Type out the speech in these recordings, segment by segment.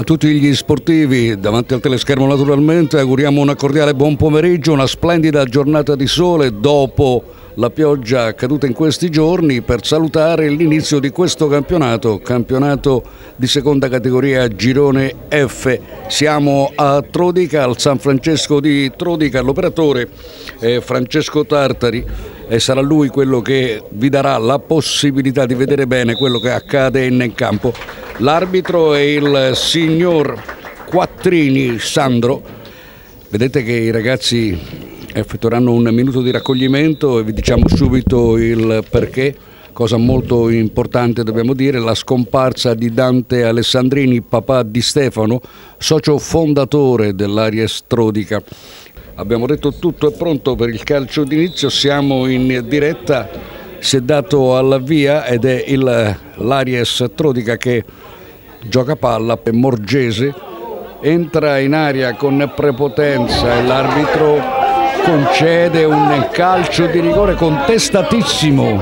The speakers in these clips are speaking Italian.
tutti gli sportivi davanti al teleschermo naturalmente, auguriamo un cordiale buon pomeriggio, una splendida giornata di sole dopo la pioggia caduta in questi giorni per salutare l'inizio di questo campionato di seconda categoria girone F. Siamo a Trodica, al San Francesco di Trodica, l'operatore è Francesco Tartari e sarà lui quello che vi darà la possibilità di vedere bene quello che accade in campo. L'arbitro è il signor Quattrini Sandro. Vedete che i ragazzi effettueranno un minuto di raccoglimento e vi diciamo subito il perché. Cosa molto importante dobbiamo dire: la scomparsa di Dante Alessandrini, papà di Stefano, socio fondatore dell'Aries Trodica. Abbiamo detto tutto è pronto per il calcio d'inizio, siamo in diretta, si è dato al via ed è l'Aries Trodica che gioca palla per Morgese, entra in aria con prepotenza e l'arbitro concede un calcio di rigore contestatissimo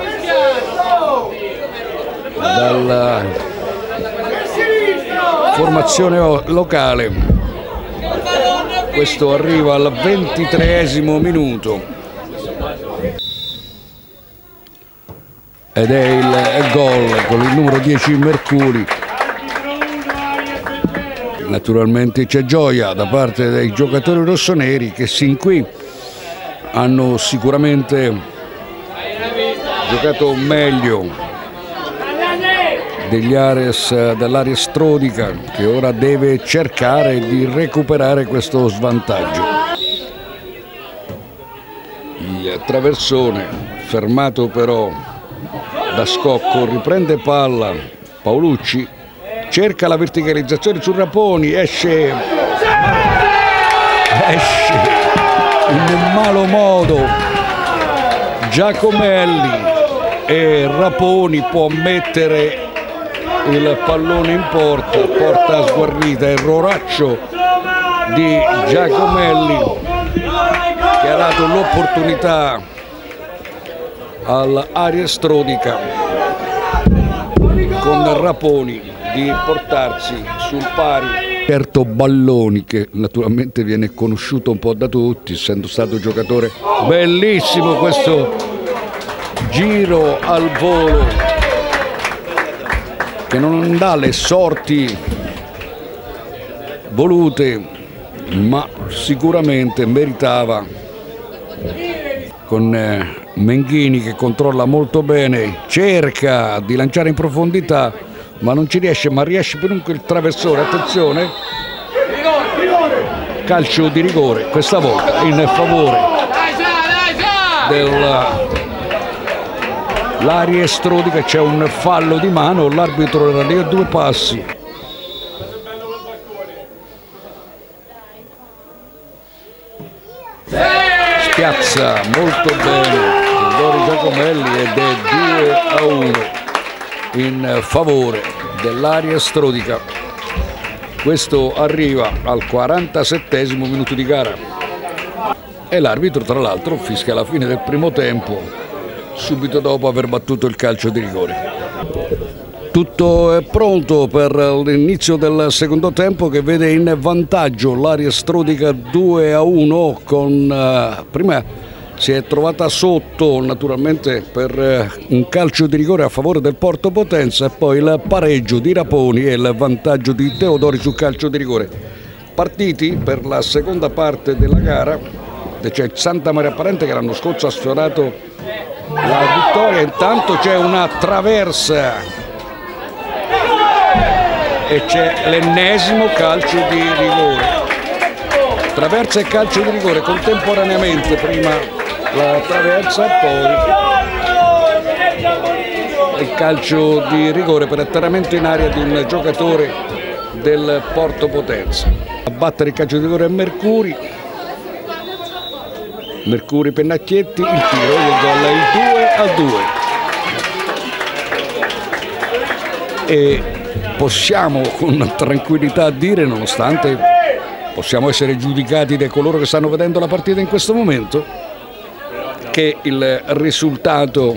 dalla formazione locale. Questo arriva al 23esimo minuto ed è il gol con il numero 10 Mercuri. Naturalmente c'è gioia da parte dei giocatori rossoneri che sin qui hanno sicuramente giocato meglio dell'Aries Trodica, che ora deve cercare di recuperare questo svantaggio. Il traversone fermato però da Scocco, riprende palla Paolucci, cerca la verticalizzazione su Raponi, esce in malo modo Giacomelli e Raponi può mettere il pallone in porta sguarnita, erroraccio di Giacomelli che ha dato l'opportunità all'Aries Trodica con Raponi di portarsi sul pari. Certo Balloni, che naturalmente viene conosciuto un po' da tutti essendo stato giocatore. Bellissimo questo giro al volo che non dà le sorti volute, ma sicuramente meritava, con Menghini che controlla molto bene, cerca di lanciare in profondità ma non ci riesce, ma riesce comunque il traversone. Attenzione, calcio di rigore questa volta in favore dell'Aries Trodica. C'è un fallo di mano, l'arbitro era lì a due passi. Spiazza molto bene Dori Giacomelli ed è 2-1 in favore dell'Aries Trodica. Questo arriva al 47esimo minuto di gara e l'arbitro tra l'altro fischia la fine del primo tempo subito dopo aver battuto il calcio di rigore. Tutto è pronto per l'inizio del secondo tempo che vede in vantaggio l'Aries Trodica 2-1 con prima si è trovata sotto naturalmente per un calcio di rigore a favore del Porto Potenza e poi il pareggio di Raponi e il vantaggio di Teodori sul calcio di rigore. Partiti per la seconda parte della gara, c'è Santa Maria Parente che l'anno scorso ha sfiorato la vittoria. Intanto c'è una traversa e c'è l'ennesimo calcio di rigore. Traversa e calcio di rigore contemporaneamente, prima la traversa, poi il calcio di rigore per atterramento in aria di un giocatore del Porto Potenza. A battere il calcio di rigore è Mercuri. Mercuri Pennacchietti, il tiro, il gol è il 2-2. E possiamo con tranquillità dire, nonostante possiamo essere giudicati da coloro che stanno vedendo la partita in questo momento, che il risultato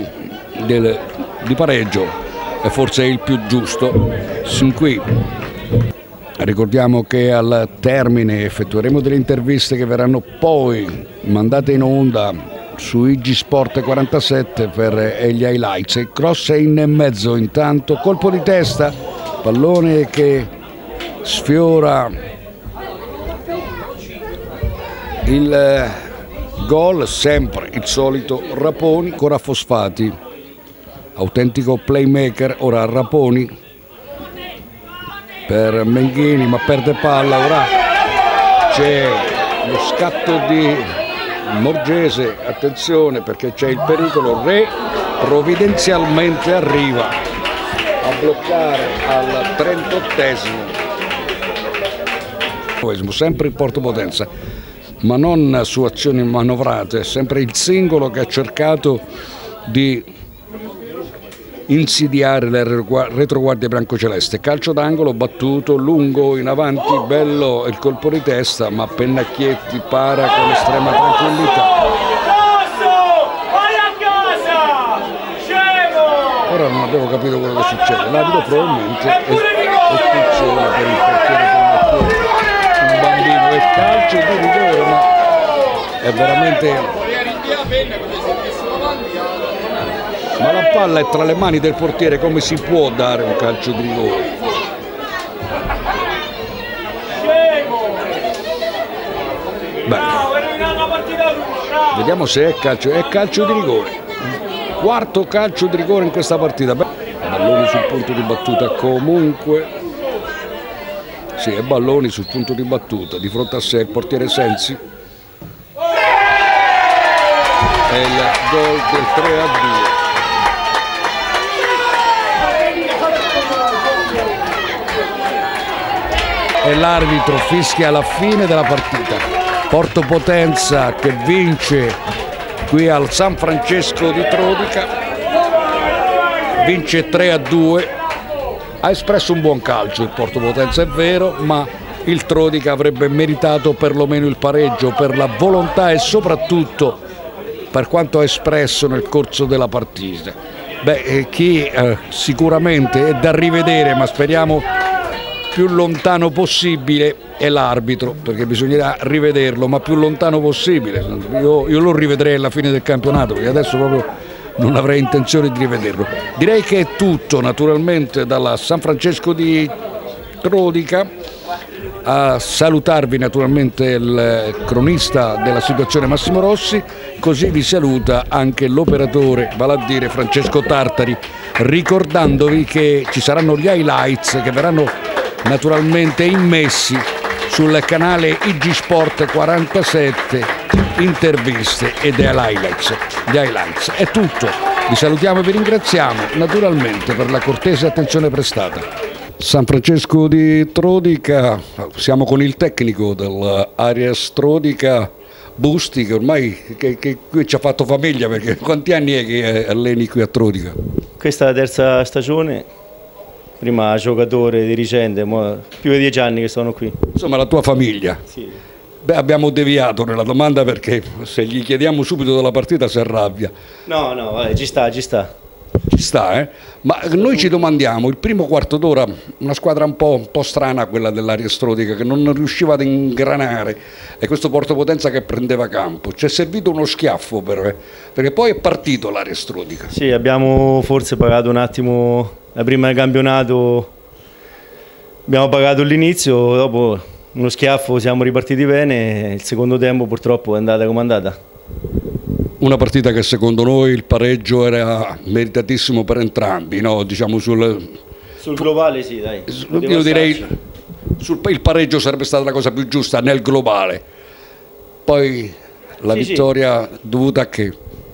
di pareggio è forse il più giusto. Sin qui Ricordiamo che al termine effettueremo delle interviste che verranno poi mandate in onda su IG Sport 47 per gli highlights. Il cross è in mezzo, intanto colpo di testa, pallone che sfiora il gol, sempre il solito Raponi, ancora Fosfati, autentico playmaker. Ora Raponi per Menghini, ma perde palla. Ora c'è lo scatto di Morgese, attenzione perché c'è il pericolo. Re provvidenzialmente arriva a bloccare al 38esimo, sempre il Porto Potenza, ma non su azioni manovrate, sempre il singolo che ha cercato di insidiare le retroguardie biancoceleste. Calcio d'angolo battuto, lungo in avanti, bello il colpo di testa, ma Pennacchietti para con estrema tranquillità. Ora non abbiamo capito quello che succede, l'arbitro probabilmente è espulsione per il portiere Pennacchietti, un bambino, è calcio di rigore, ma è veramente... Ma la palla è tra le mani del portiere, come si può dare un calcio di rigore? Beh, vediamo se è calcio di rigore. Quarto calcio di rigore in questa partita. Balloni sul punto di battuta comunque. Sì, è Balloni sul punto di battuta. Di fronte a sé il portiere Sensi. È il gol del 3-2. E l'arbitro fischia la fine della partita. Porto Potenza che vince qui al San Francesco di Trodica, vince 3-2. Ha espresso un buon calcio il Porto Potenza, è vero, ma il Trodica avrebbe meritato perlomeno il pareggio per la volontà e soprattutto per quanto ha espresso nel corso della partita. Chi sicuramente è da rivedere, ma speriamo più lontano possibile, è l'arbitro, perché bisognerà rivederlo, ma più lontano possibile. Io lo rivedrei alla fine del campionato, perché adesso proprio non avrei intenzione di rivederlo. Direi che è tutto, naturalmente, dalla San Francesco di Trodica. A salutarvi naturalmente il cronista della situazione Massimo Rossi, così vi saluta anche l'operatore, vale a dire Francesco Tartari, ricordandovi che ci saranno gli highlights che verranno naturalmente immessi sul canale IG Sport 47, interviste ed highlights. Gli highlights è tutto, vi salutiamo e vi ringraziamo naturalmente per la cortese attenzione prestata. San Francesco di Trodica, siamo con il tecnico dell'Arias Trodica, Busti, che ormai che qui ci ha fatto famiglia, perché quanti anni è che alleni qui a Trodica? Questa è la terza stagione, prima giocatore, dirigente, più di 10 anni che sono qui. Insomma, la tua famiglia? Sì. Abbiamo deviato nella domanda perché se gli chiediamo subito della partita si arrabbia. No, vabbè, ci sta. Ci sta, ma noi ci domandiamo, il primo quarto d'ora, una squadra un po' strana quella dell'Arias Trodica, che non riusciva ad ingranare, e questo Porto Potenza che prendeva campo. Ci è servito uno schiaffo perché poi è partito l'Arias Trodica. Sì, abbiamo forse pagato un attimo la prima del campionato, abbiamo pagato l'inizio, dopo uno schiaffo siamo ripartiti bene, il secondo tempo purtroppo è andata come è andata. Una partita che secondo noi il pareggio era meritatissimo per entrambi, no? Diciamo sul globale sì, dai. Io direi il pareggio sarebbe stata la cosa più giusta nel globale. Poi la vittoria dovuta a che?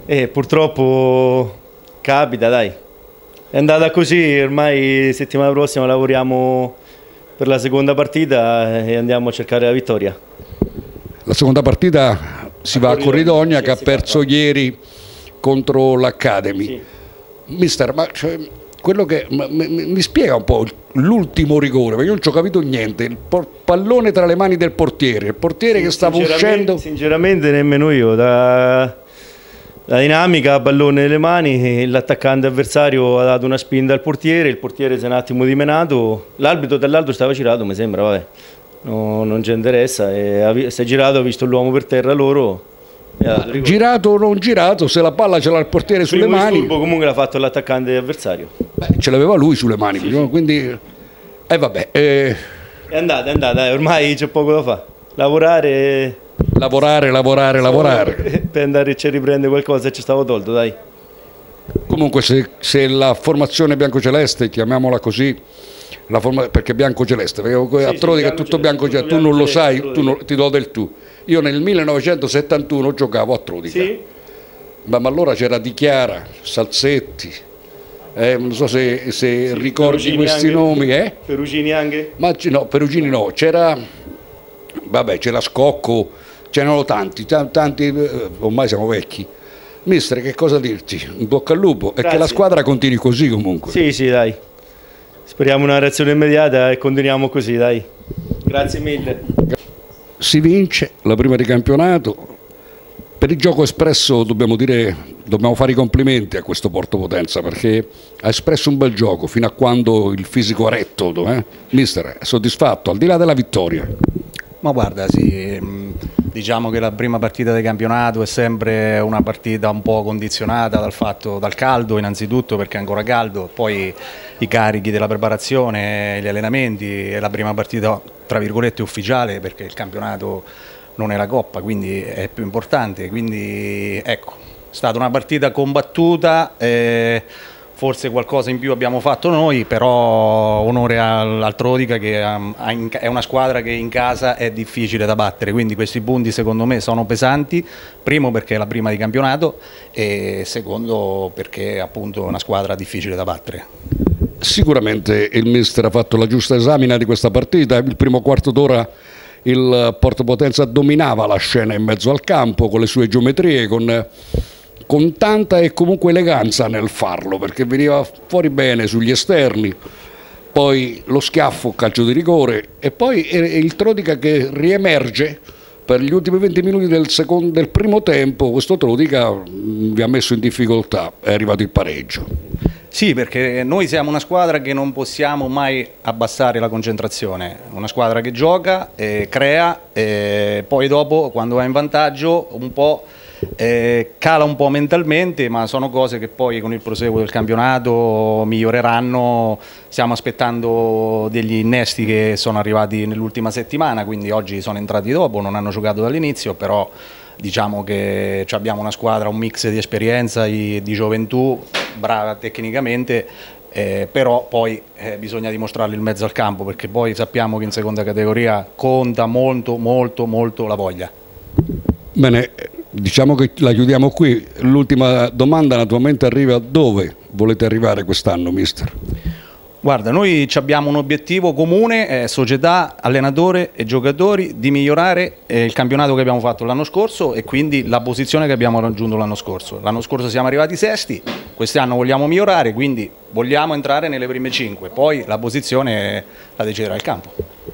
Purtroppo capita, dai. È andata così, ormai settimana prossima lavoriamo per la seconda partita e andiamo a cercare la vittoria. La seconda partita si va a Corridogna, che ha perso ieri contro l'Academy. Sì. Mister, ma quello che mi spiega un po' l'ultimo rigore, perché io non ci ho capito niente, il pallone tra le mani del portiere, il portiere che stava uscendo. Sinceramente nemmeno io, La dinamica, pallone nelle mani, l'attaccante avversario ha dato una spinta al portiere, il portiere si è un attimo dimenato, l'arbitro dall'alto stava girato, mi sembra, vabbè, non ci interessa, si è girato, ha visto l'uomo per terra loro. Girato o non girato, se la palla ce l'ha il portiere sulle mani. Il disturbo comunque l'ha fatto l'attaccante avversario. Ce l'aveva lui sulle mani, sì, sì. Quindi... vabbè. È andata, ormai c'è poco da fare. Lavorare. Per andare a riprendere qualcosa ci stavo tolto, dai. Comunque se la formazione biancoceleste, chiamiamola così, perché biancoceleste, perché a Trodica è tutto biancoceleste, tu non lo sai, ti do del tu. Io nel 1971 giocavo a Trodica, sì. Ma allora c'era Di Chiara, Salzetti, non so se sì, ricordi Perugini questi anche, nomi. Perugini anche? No, Perugini no, c'era Scocco, c'erano tanti, ormai siamo vecchi. Mister, che cosa dirti? In bocca al lupo. Grazie. E che la squadra continui così comunque. Sì, sì, dai. Speriamo una reazione immediata e continuiamo così, dai. Grazie mille. Si vince la prima di campionato. Per il gioco espresso dobbiamo fare i complimenti a questo Porto Potenza, perché ha espresso un bel gioco fino a quando il fisico ha retto. Mister, è soddisfatto, al di là della vittoria? Ma guarda, sì, diciamo che la prima partita di campionato è sempre una partita un po' condizionata dal caldo innanzitutto, perché è ancora caldo, poi i carichi della preparazione, gli allenamenti, è la prima partita tra virgolette ufficiale, perché il campionato non è la Coppa, quindi è più importante, quindi ecco, è stata una partita combattuta, forse qualcosa in più abbiamo fatto noi, però onore al Trodica, che è una squadra che in casa è difficile da battere, quindi questi punti secondo me sono pesanti, primo perché è la prima di campionato e secondo perché appunto è una squadra difficile da battere. Sicuramente il mister ha fatto la giusta esamina di questa partita. Il primo quarto d'ora il Porto Potenza dominava la scena in mezzo al campo con le sue geometrie, con tanta e comunque eleganza nel farlo, perché veniva fuori bene sugli esterni, poi lo schiaffo, calcio di rigore, e poi il Trodica che riemerge per gli ultimi 20 minuti del primo tempo. Questo Trodica vi ha messo in difficoltà, è arrivato il pareggio. Sì, perché noi siamo una squadra che non possiamo mai abbassare la concentrazione, una squadra che gioca, crea, poi dopo quando va in vantaggio un po' cala un po' mentalmente, ma sono cose che poi con il proseguo del campionato miglioreranno. Stiamo aspettando degli innesti che sono arrivati nell'ultima settimana, quindi oggi sono entrati dopo, non hanno giocato dall'inizio, però diciamo che abbiamo una squadra, un mix di esperienza, di gioventù, brava tecnicamente, però poi bisogna dimostrarlo in mezzo al campo, perché poi sappiamo che in seconda categoria conta molto la voglia. Bene, diciamo che la chiudiamo qui. L'ultima domanda naturalmente arriva: dove volete arrivare quest'anno, mister? Guarda, noi abbiamo un obiettivo comune, società, allenatore e giocatori, di migliorare il campionato che abbiamo fatto l'anno scorso e quindi la posizione che abbiamo raggiunto l'anno scorso. L'anno scorso siamo arrivati sesti, quest'anno vogliamo migliorare, quindi vogliamo entrare nelle prime 5, poi la posizione la deciderà il campo.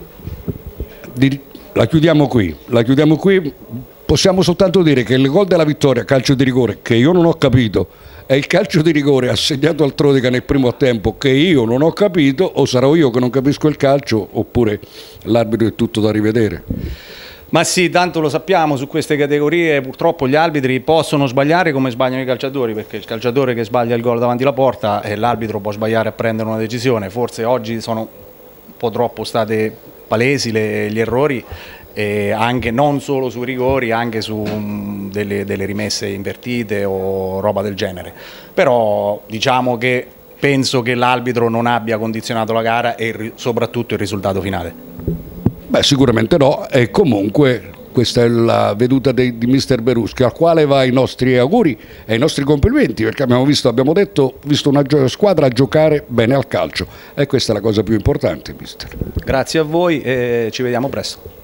La chiudiamo qui. Possiamo soltanto dire che il gol della vittoria, calcio di rigore, che io non ho capito, è il calcio di rigore assegnato al Trodica nel primo tempo che io non ho capito, o sarò io che non capisco il calcio, oppure l'arbitro è tutto da rivedere? Ma sì, tanto lo sappiamo, su queste categorie purtroppo gli arbitri possono sbagliare come sbagliano i calciatori, perché il calciatore che sbaglia il gol davanti alla porta e l'arbitro può sbagliare a prendere una decisione. Forse oggi sono un po' troppo state palesi gli errori, anche non solo sui rigori, anche su delle rimesse invertite o roba del genere, però diciamo che penso che l'arbitro non abbia condizionato la gara e soprattutto il risultato finale. Beh, sicuramente no, e comunque questa è la veduta di mister Beruschi, al quale va i nostri auguri e i nostri complimenti, perché abbiamo visto una squadra giocare bene al calcio, e questa è la cosa più importante, mister. Grazie a voi e ci vediamo presto.